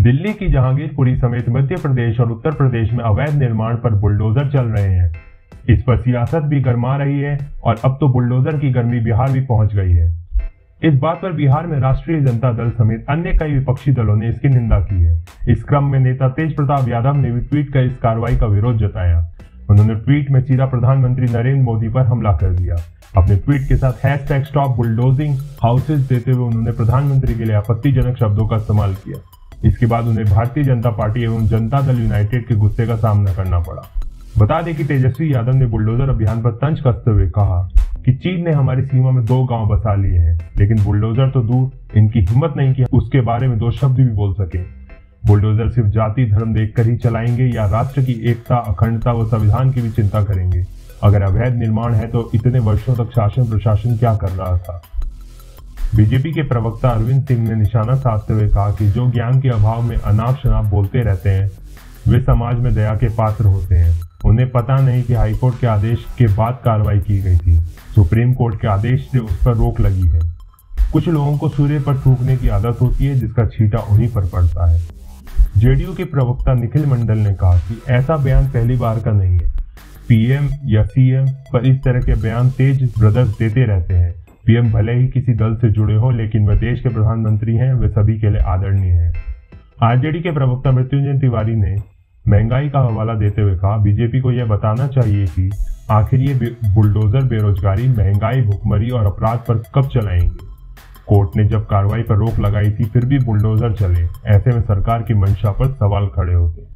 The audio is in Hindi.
दिल्ली की जहांगीरपुरी समेत मध्य प्रदेश और उत्तर प्रदेश में अवैध निर्माण पर बुलडोजर चल रहे हैं। इस पर सियासत भी गर्मा रही है और अब तो बुलडोजर की गर्मी बिहार भी पहुंच गई है। इस बात पर बिहार में राष्ट्रीय जनता दल समेत अन्य कई विपक्षी दलों ने इसकी निंदा की है। इस क्रम में नेता तेज प्रताप यादव ने भी ट्वीट कर इस कार्रवाई का विरोध जताया। उन्होंने ट्वीट में सीधा प्रधानमंत्री नरेंद्र मोदी पर हमला कर दिया। अपने ट्वीट के साथ #स्टॉप बुलडोजिंग हाउसेज देते हुए उन्होंने प्रधानमंत्री के लिए आपत्तिजनक शब्दों का इस्तेमाल किया। इसके बाद उन्हें भारतीय जनता पार्टी एवं जनता दल यूनाइटेड के गुस्से का सामना करना पड़ा। बता दें कि तेजस्वी यादव ने बुलडोजर अभियान पर तंज कसते हुए कहा कि चीन ने हमारी सीमा में 2 गांव बसा लिए हैं, लेकिन बुलडोजर तो दूर, इनकी हिम्मत नहीं कि उसके बारे में 2 शब्द भी बोल सके। बुलडोजर सिर्फ जाति धर्म देखकर ही चलाएंगे या राष्ट्र की एकता, अखंडता व संविधान की भी चिंता करेंगे? अगर अवैध निर्माण है तो इतने वर्षों तक शासन प्रशासन क्या कर रहा था? बीजेपी के प्रवक्ता अरविंद सिंह ने निशाना साधते हुए कहा कि जो ज्ञान के अभाव में अनाप शनाप बोलते रहते हैं वे समाज में दया के पात्र होते हैं। उन्हें पता नहीं कि हाईकोर्ट के आदेश के बाद कार्रवाई की गई थी। सुप्रीम कोर्ट के आदेश से उस पर रोक लगी है। कुछ लोगों को सूर्य पर थूकने की आदत होती है, जिसका छींटा उन्हीं पर पड़ता है। जेडीयू के प्रवक्ता निखिल मंडल ने कहा कि ऐसा बयान पहली बार का नहीं है। पीएम या सीएम पर इस तरह के बयान तेज ब्रदर्स देते रहते हैं। पीएम भले ही किसी दल से जुड़े हों, लेकिन वे देश के प्रधानमंत्री हैं, वे सभी के लिए आदरणीय हैं। आरजेडी के प्रवक्ता मृत्युंजय तिवारी ने महंगाई का हवाला देते हुए कहा, बीजेपी को यह बताना चाहिए कि आखिर ये बुलडोजर बेरोजगारी, महंगाई, भुखमरी और अपराध पर कब चलाएंगे। कोर्ट ने जब कार्रवाई पर रोक लगाई थी फिर भी बुलडोजर चले। ऐसे में सरकार की मंशा पर सवाल खड़े होते।